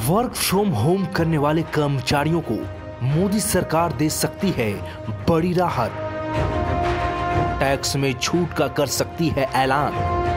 Work from home करने वाले कर्मचारियों को मोदी सरकार दे सकती है बड़ी राहत। टैक्स में छूट का कर सकती है ऐलान।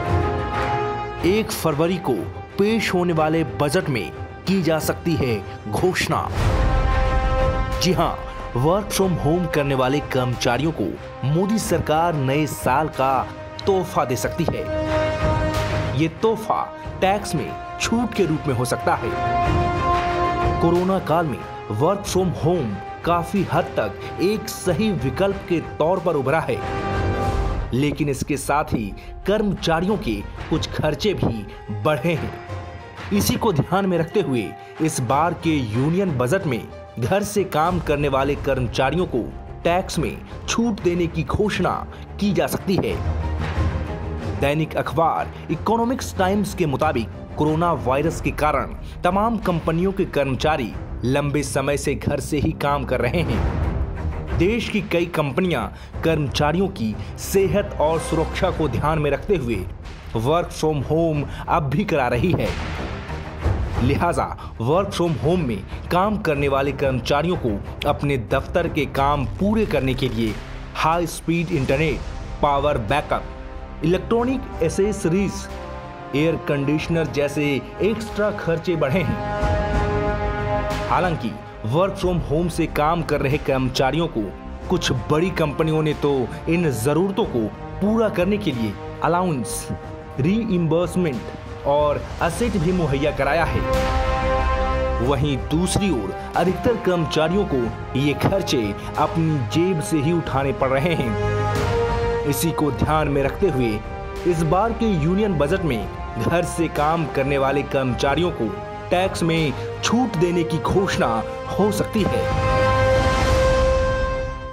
1 फरवरी को पेश होने वाले बजट में की जा सकती है घोषणा। जी हां, वर्क फ्रॉम होम करने वाले कर्मचारियों को मोदी सरकार नए साल का तोहफा दे सकती है। ये तोहफा टैक्स में छूट के रूप में हो सकता है। कोरोना काल में वर्क फ्रॉम होम काफी हद तक एक सही विकल्प के तौर पर उभरा है, लेकिन इसके साथ ही कर्मचारियों के कुछ खर्चे भी बढ़े हैं। इसी को ध्यान में रखते हुए इस बार के यूनियन बजट में घर से काम करने वाले कर्मचारियों को टैक्स में छूट देने की घोषणा की जा सकती है। दैनिक अखबार इकोनॉमिक्स टाइम्स के मुताबिक कोरोना वायरस के कारण तमाम कंपनियों के कर्मचारी लंबे समय से घर से ही काम कर रहे हैं। देश की कई कंपनियां कर्मचारियों की सेहत और सुरक्षा को ध्यान में रखते हुए वर्क फ्रॉम होम अब भी करा रही है। लिहाजा वर्क फ्रॉम होम में काम करने वाले कर्मचारियों को अपने दफ्तर के काम पूरे करने के लिए high speed internet, power backup, electronic accessories, air conditioner जैसे एक्स्ट्रा खर्चे बढ़े हैं। हालांकि वर्क फ्रॉम होम से काम कर रहे कर्मचारियों को कुछ बड़ी कंपनियों ने तो इन जरूरतों को पूरा करने के लिए अलाउंस, रीइंबर्समेंट और असेट भी मुहैया कराया है। वहीं दूसरी ओर अधिकतर कर्मचारियों को ये खर्चे अपनी जेब से ही उठाने पड़ रहे हैं। इसी को ध्यान में रखते हुए इस बार के यूनियन बजट में घर से काम करने वाले कर्मचारियों को टैक्स में छूट देने की घोषणा हो सकती है।